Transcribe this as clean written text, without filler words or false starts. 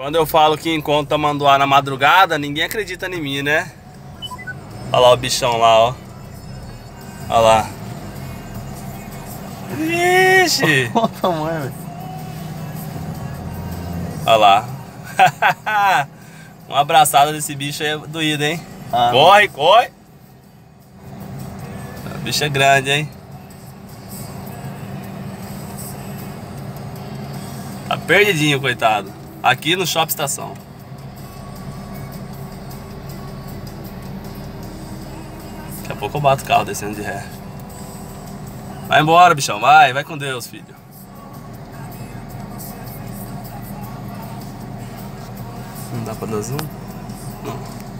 Quando eu falo que encontro tamanduá na madrugada, ninguém acredita em mim, né? Olha lá o bichão lá, ó. Olha lá. Ixi! Olha o tamanho, velho. Olha lá. Uma abraçada desse bicho aí é doído, hein? Ah, corre, corre! O bicho é grande, hein? Tá perdidinho, coitado. Aqui no Shopping Estação. Daqui a pouco eu bato o carro descendo de ré. Vai embora, bichão. Vai com Deus, filho. Não dá pra dar zoom? Não.